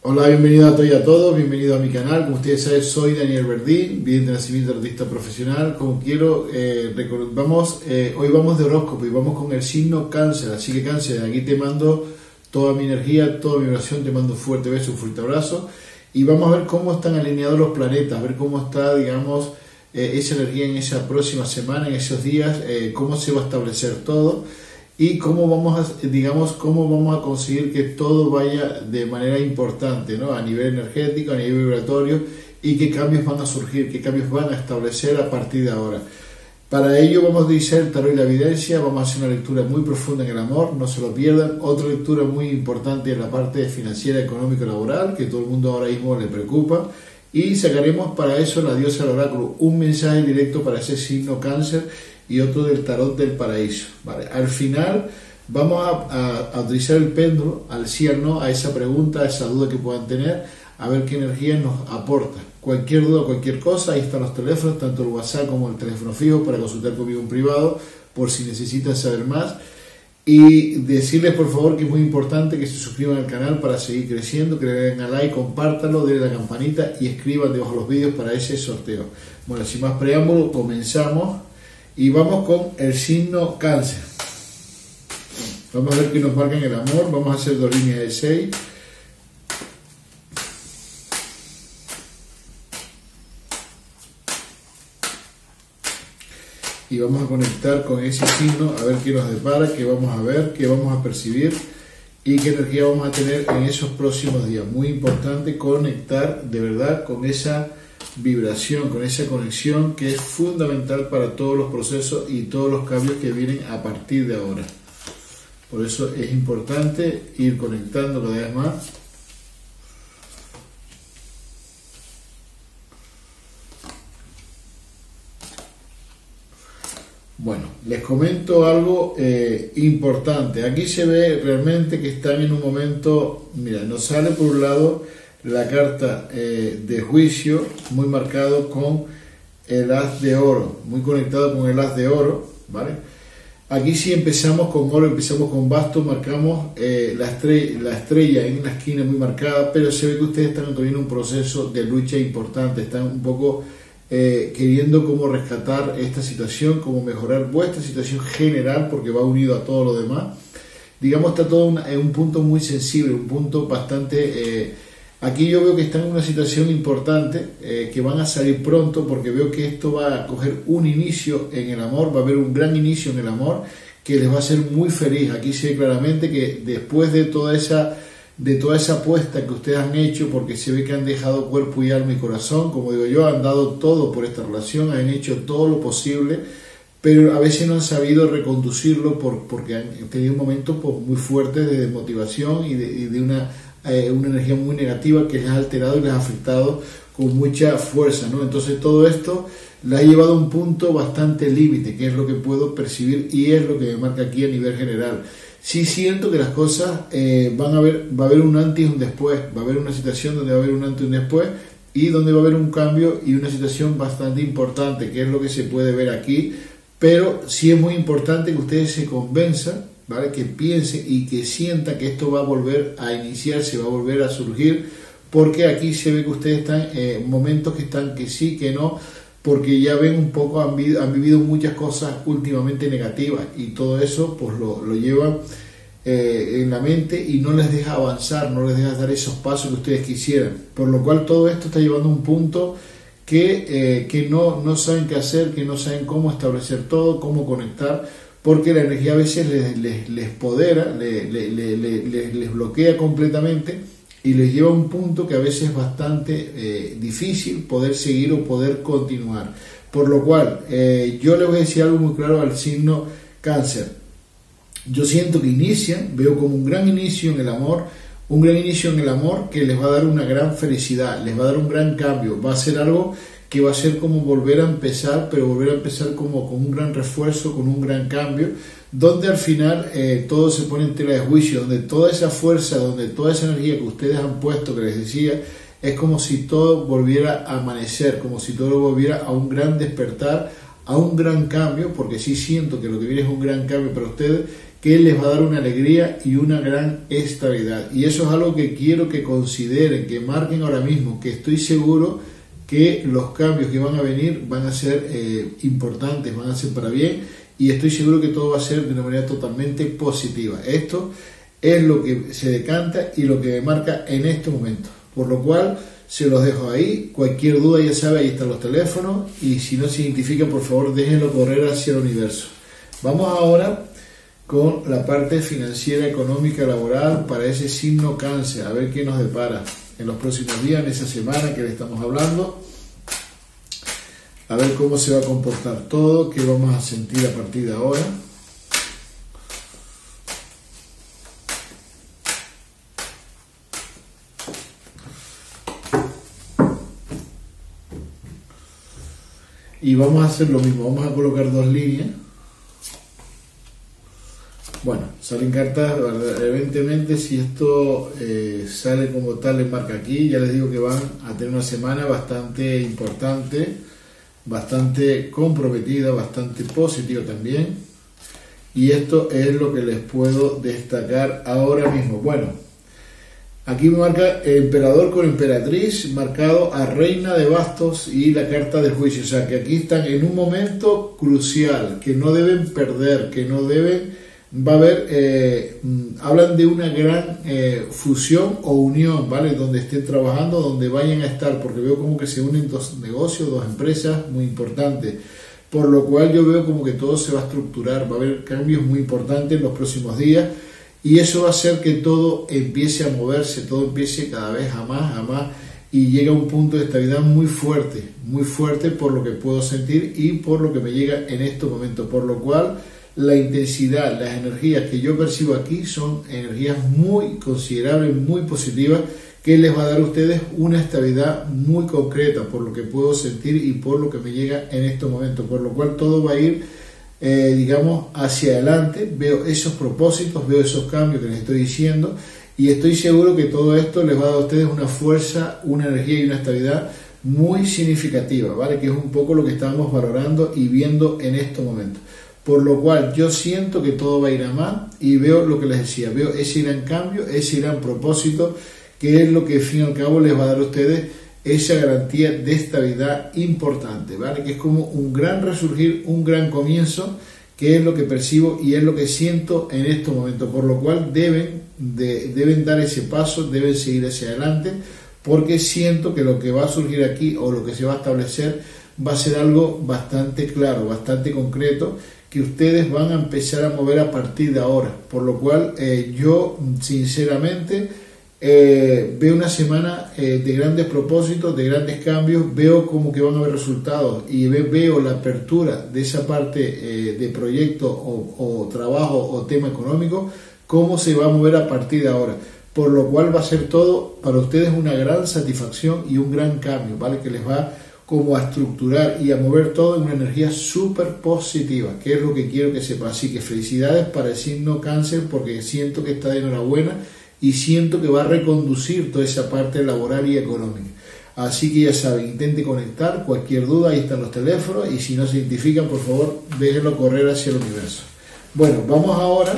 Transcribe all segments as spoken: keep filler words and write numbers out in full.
Hola, bienvenido a todos y a todos, bienvenido a mi canal. Como ustedes saben, soy Daniel Verdín, bien de nacimiento, artista profesional. Como quiero, eh, vamos, eh, hoy vamos de horóscopo y vamos con el signo Cáncer. Así que Cáncer, aquí te mando toda mi energía, toda mi oración, te mando un fuerte beso, un fuerte abrazo. Y vamos a ver cómo están alineados los planetas, a ver cómo está, digamos, eh, esa energía en esa próxima semana, en esos días, eh, cómo se va a establecer todo. Y cómo vamos a, digamos, cómo vamos a conseguir que todo vaya de manera importante, ¿no? A nivel energético, a nivel vibratorio, y qué cambios van a surgir, qué cambios van a establecer a partir de ahora. Para ello vamos a utilizar el tarot y la evidencia, vamos a hacer una lectura muy profunda en el amor, no se lo pierdan. Otra lectura muy importante en la parte financiera, económica y laboral, que todo el mundo ahora mismo le preocupa. Y sacaremos para eso la diosa del oráculo, un mensaje directo para ese signo Cáncer, y otro del tarot del paraíso, ¿vale? Al final vamos a, a, a utilizar el péndulo, al sí al no, a esa pregunta, a esa duda que puedan tener, a ver qué energía nos aporta. Cualquier duda, cualquier cosa, ahí están los teléfonos, tanto el WhatsApp como el teléfono fijo, para consultar conmigo en privado, por si necesitan saber más. Y decirles por favor que es muy importante que se suscriban al canal para seguir creciendo, que le den a like, compártanlo, denle la campanita y escriban debajo los vídeos para ese sorteo. Bueno, sin más preámbulo, comenzamos. Y vamos con el signo Cáncer. Vamos a ver qué nos marca en el amor. Vamos a hacer dos líneas de seis. Y vamos a conectar con ese signo, a ver qué nos depara, qué vamos a ver, qué vamos a percibir y qué energía vamos a tener en esos próximos días. Muy importante conectar de verdad con esa vibración, con esa conexión que es fundamental para todos los procesos y todos los cambios que vienen a partir de ahora. Por eso es importante ir conectando cada vez más. Bueno, les comento algo eh, importante. Aquí se ve realmente que están en un momento, mira, nos sale por un lado la carta eh, de juicio, muy marcado con el as de oro, muy conectado con el as de oro, ¿vale? Aquí sí empezamos con oro, empezamos con bastos, marcamos eh, la, estrella, la estrella en una esquina muy marcada, pero se ve que ustedes están todavía en un proceso de lucha importante, están un poco eh, queriendo cómo rescatar esta situación, cómo mejorar vuestra situación general, porque va unido a todo lo demás. Digamos, está todo una, en un punto muy sensible, un punto bastante... Eh, Aquí yo veo que están en una situación importante, eh, que van a salir pronto, porque veo que esto va a coger un inicio en el amor, va a haber un gran inicio en el amor que les va a hacer muy feliz. Aquí se ve claramente que después de toda esa, de toda esa apuesta que ustedes han hecho, porque se ve que han dejado cuerpo y alma y corazón, como digo yo, han dado todo por esta relación, han hecho todo lo posible, pero a veces no han sabido reconducirlo por, porque han tenido momentos pues, muy fuertes de desmotivación y de, y de una... Eh, una energía muy negativa que les ha alterado y les ha afectado con mucha fuerza, ¿no? Entonces todo esto la ha llevado a un punto bastante límite, que es lo que puedo percibir y es lo que me marca aquí a nivel general. Sí siento que las cosas eh, van a haber, va a haber un antes y un después, va a haber una situación donde va a haber un antes y un después y donde va a haber un cambio y una situación bastante importante, que es lo que se puede ver aquí, pero sí es muy importante que ustedes se convenzan, ¿vale? Que piense y que sienta que esto va a volver a iniciarse, va a volver a surgir, porque aquí se ve que ustedes están en eh, momentos que están que sí, que no, porque ya ven un poco, han, vi, han vivido muchas cosas últimamente negativas y todo eso pues lo, lo llevan eh, en la mente y no les deja avanzar, no les deja dar esos pasos que ustedes quisieran, por lo cual todo esto está llevando a un punto que, eh, que no, no saben qué hacer, que no saben cómo establecer todo, cómo conectar, porque la energía a veces les, les, les podera, les, les, les, les, les bloquea completamente y les lleva a un punto que a veces es bastante eh, difícil poder seguir o poder continuar. Por lo cual, eh, yo les voy a decir algo muy claro al signo Cáncer. Yo siento que inician, veo como un gran inicio en el amor, un gran inicio en el amor que les va a dar una gran felicidad, les va a dar un gran cambio, va a ser algo que va a ser como volver a empezar, pero volver a empezar como con un gran refuerzo, con un gran cambio, donde al final eh, todo se pone en tela de juicio, donde toda esa fuerza, donde toda esa energía que ustedes han puesto, que les decía, es como si todo volviera a amanecer, como si todo volviera a un gran despertar, a un gran cambio, porque sí siento que lo que viene es un gran cambio para ustedes, que les va a dar una alegría y una gran estabilidad. Y eso es algo que quiero que consideren, que marquen ahora mismo, que estoy seguro que los cambios que van a venir van a ser eh, importantes, van a ser para bien, y estoy seguro que todo va a ser de una manera totalmente positiva. Esto es lo que se decanta y lo que me marca en este momento. Por lo cual, se los dejo ahí. Cualquier duda, ya sabe, ahí están los teléfonos, y si no se identifican, por favor, déjenlo correr hacia el universo. Vamos ahora con la parte financiera, económica, laboral para ese signo Cáncer, a ver qué nos depara en los próximos días, en esa semana que le estamos hablando, a ver cómo se va a comportar todo, qué vamos a sentir a partir de ahora. Y vamos a hacer lo mismo, vamos a colocar dos líneas. Bueno, salen cartas, evidentemente si esto eh, sale como tal en marca aquí, ya les digo que van a tener una semana bastante importante, bastante comprometida, bastante positiva también, y esto es lo que les puedo destacar ahora mismo. Bueno, aquí me marca emperador con emperatriz, marcado a reina de bastos y la carta del juicio, o sea que aquí están en un momento crucial, que no deben perder, que no deben... Va a haber, eh, hablan de una gran eh, fusión o unión, ¿vale? Donde estén trabajando, donde vayan a estar, porque veo como que se unen dos negocios, dos empresas muy importantes, por lo cual yo veo como que todo se va a estructurar, va a haber cambios muy importantes en los próximos días, y eso va a hacer que todo empiece a moverse, todo empiece cada vez a más, a más, y llega a un punto de estabilidad muy fuerte, muy fuerte por lo que puedo sentir y por lo que me llega en estos momentos, por lo cual la intensidad, las energías que yo percibo aquí son energías muy considerables, muy positivas, que les va a dar a ustedes una estabilidad muy concreta por lo que puedo sentir y por lo que me llega en estos momentos, por lo cual todo va a ir eh, digamos hacia adelante. Veo esos propósitos, veo esos cambios que les estoy diciendo, y estoy seguro que todo esto les va a dar a ustedes una fuerza, una energía y una estabilidad muy significativa, ¿vale? Que es un poco lo que estamos valorando y viendo en estos momentos. Por lo cual yo siento que todo va a ir a más, y veo lo que les decía, veo ese gran cambio, ese gran propósito, que es lo que al fin y al cabo les va a dar a ustedes esa garantía de estabilidad importante, ¿vale? Que es como un gran resurgir, un gran comienzo, que es lo que percibo y es lo que siento en estos momentos, por lo cual deben, de, deben dar ese paso, deben seguir hacia adelante, porque siento que lo que va a surgir aquí o lo que se va a establecer va a ser algo bastante claro, bastante concreto, que ustedes van a empezar a mover a partir de ahora, por lo cual eh, yo sinceramente eh, veo una semana eh, de grandes propósitos, de grandes cambios, veo como que van a haber resultados, y ve, veo la apertura de esa parte eh, de proyecto o, o trabajo o tema económico, cómo se va a mover a partir de ahora, por lo cual va a ser todo para ustedes una gran satisfacción y un gran cambio, ¿vale? Que les va como a estructurar y a mover todo en una energía súper positiva, que es lo que quiero que sepa. Así que felicidades para el signo Cáncer, porque siento que está de enhorabuena y siento que va a reconducir toda esa parte laboral y económica. Así que ya saben, intente conectar, cualquier duda, ahí están los teléfonos, y si no se identifican, por favor, déjenlo correr hacia el universo. Bueno, vamos ahora,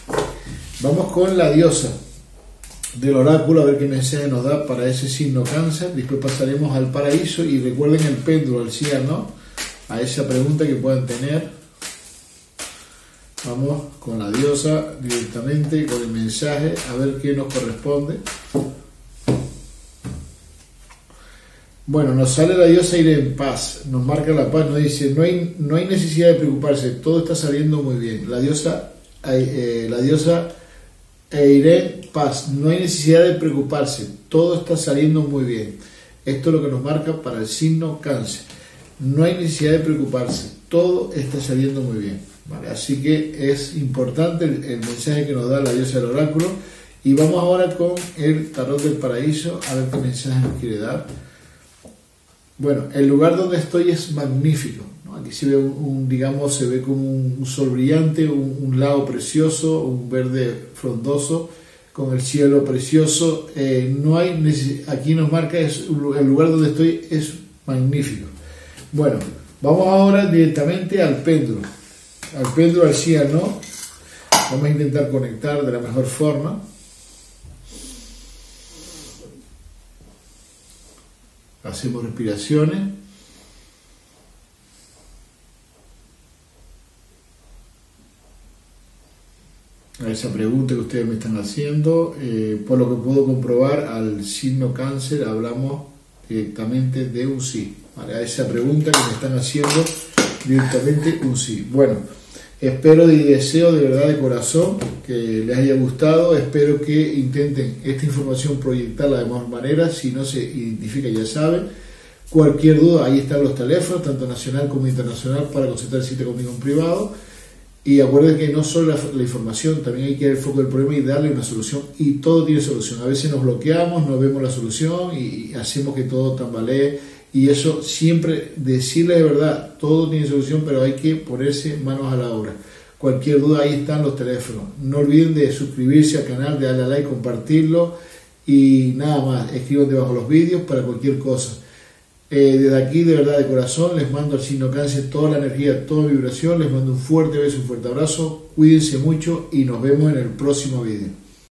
vamos con la diosa del oráculo, a ver qué mensaje nos da para ese signo Cáncer. Después pasaremos al paraíso, y recuerden el péndulo, el sí o no, a esa pregunta que puedan tener. Vamos con la diosa directamente, con el mensaje, a ver qué nos corresponde. Bueno, nos sale la diosa ir en paz, nos marca la paz, nos dice, no hay, no hay necesidad de preocuparse, todo está saliendo muy bien. La diosa, eh, la diosa e iré paz, no hay necesidad de preocuparse, todo está saliendo muy bien. Esto es lo que nos marca para el signo Cáncer. No hay necesidad de preocuparse, todo está saliendo muy bien, ¿vale? Así que es importante el, el mensaje que nos da la diosa del oráculo. Y vamos ahora con el tarot del paraíso, a ver qué mensaje nos quiere dar. Bueno, el lugar donde estoy es magnífico, ¿no? Aquí se ve un, un, digamos, se ve como un, un sol brillante, un, un lago precioso, un verde frondoso, con el cielo precioso. Eh, no hay, aquí nos marca, es, el lugar donde estoy es magnífico. Bueno, vamos ahora directamente al péndulo, al péndulo, al sí o no, Vamos a intentar conectar de la mejor forma. Hacemos respiraciones. A esa pregunta que ustedes me están haciendo, eh, por lo que puedo comprobar, al signo cáncer hablamos directamente de un sí. ¿Vale? A esa pregunta que me están haciendo, directamente un sí. Bueno, espero y deseo de verdad de corazón que les haya gustado. Espero que intenten esta información proyectarla de mejor manera. Si no se identifica, ya saben. Cualquier duda, ahí están los teléfonos, tanto nacional como internacional, para consultar el sitio conmigo en privado. Y acuérdense que no solo la, la información, también hay que ver el foco del problema y darle una solución. Y todo tiene solución. A veces nos bloqueamos, no vemos la solución y, y hacemos que todo tambalee. Y eso siempre, decirle de verdad, todo tiene solución, pero hay que ponerse manos a la obra. Cualquier duda, ahí están los teléfonos. No olviden de suscribirse al canal, de darle a like, compartirlo. Y nada más, escriban debajo los vídeos para cualquier cosa. Eh, desde aquí, de verdad, de corazón, les mando al signo cáncer toda la energía, toda vibración, les mando un fuerte beso, un fuerte abrazo, cuídense mucho y nos vemos en el próximo vídeo.